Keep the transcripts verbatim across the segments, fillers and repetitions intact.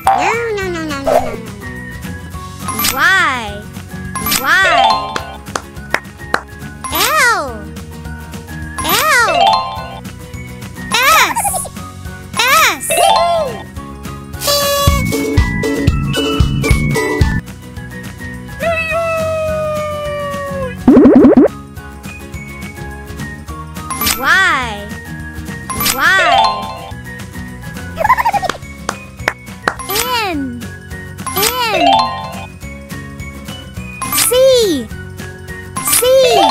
No, no, no, no, no, no, no. Y. Y. L. L. S. S. Y. Y. N. N. C. C.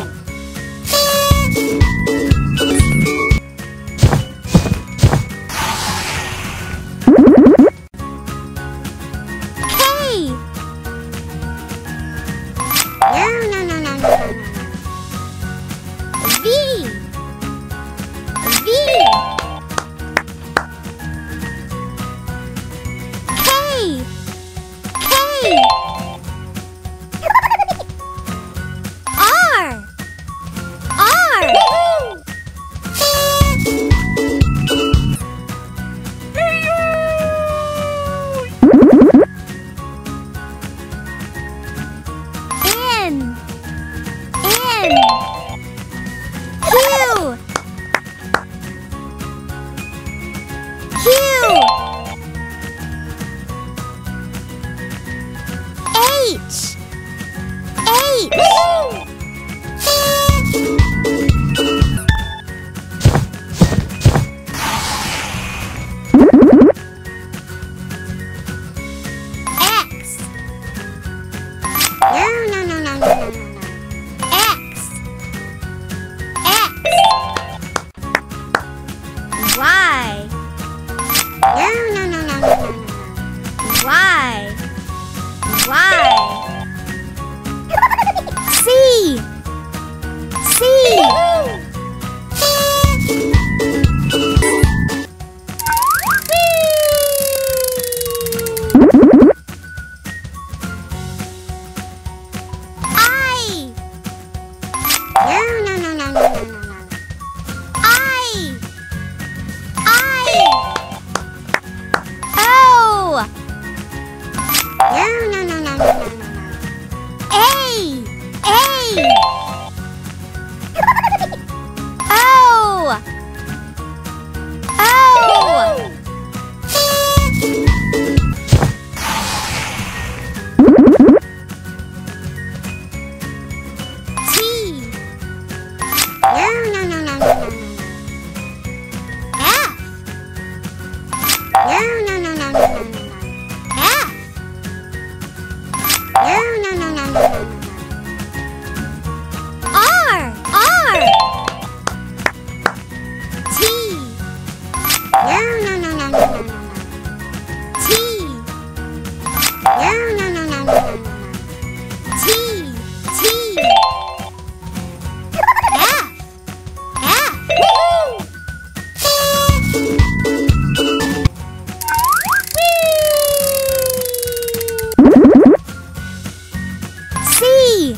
K. No, no, no, no, no, no, no. V. V. K. K. R. R. N. N. Q. Q. H. H. X. No, no, no, no, no, no, no. X. X. Y. No, no, no, no, no, no, no. Y. Y. C. C. I. No, no, no, no, no, no, no, no. I. I. O. No, no, no, no, no, no, no, no. A. A. O. O. T. No, no, no, no, no, no, no. F. No, no, no, no, no, no, no, no. F. No, no, no, no, no, no, no, no. R. R. T. No, no, no, no, no, no, no, no. T. No, no, no, no, no, no, no, no. T. T. F. F. C.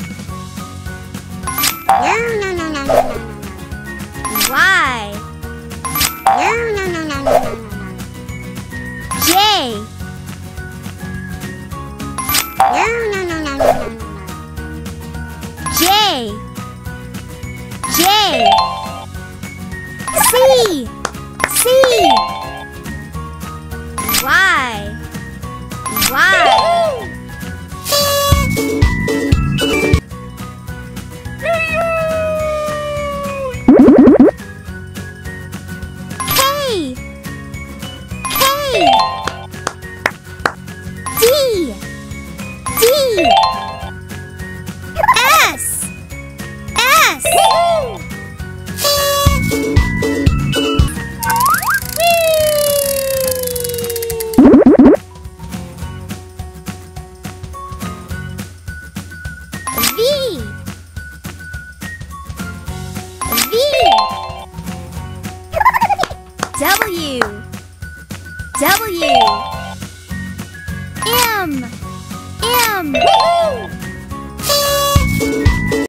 No, no, no, no, no, no, no, no. Y. No, no, no, no, no, no, no, no. J. No, no, no, no, no, no, no, no. J. J. C.